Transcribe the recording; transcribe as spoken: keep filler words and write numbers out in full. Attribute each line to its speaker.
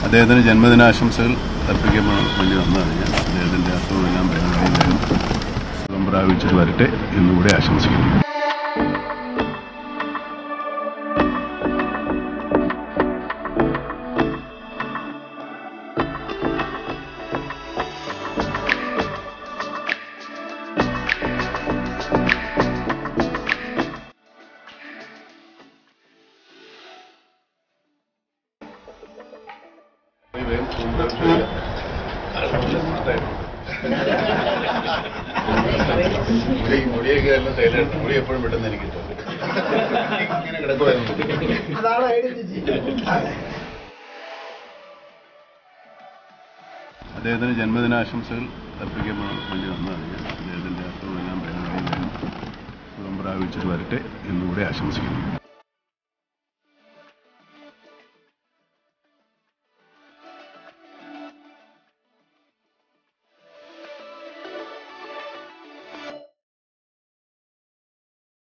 Speaker 1: അദ്ദേഹത്തിന് ജന്മദിനാശംസകൾ അർപ്പിക്കാൻ വേണ്ടി വന്നതാണ് ഞാൻ. അദ്ദേഹത്തിൻ്റെ അസുഖമെല്ലാം ഭേദമായി സുഖം പ്രാപിച്ചിട്ട് വരട്ടെ എന്നുകൂടെ ആശംസിക്കുന്നു. മുടിയൊക്കെ എല്ലാം സൈലന്റ് മുടി എപ്പോഴും പെട്ടെന്ന് എനിക്ക് ഇങ്ങനെ കിടക്കുമായിരുന്നു. അദ്ദേഹത്തിന് ജന്മദിനാശംസകൾ അർപ്പിക്കാൻ വേണ്ടി വന്നതാണ് ഞാൻ. അദ്ദേഹത്തിൻ്റെ അസുഖമെല്ലാം ഭേദമായി സുഖം പ്രാപിച്ചിട്ട് വരട്ടെ എന്നുകൂടെ ആശംസിക്കുന്നു.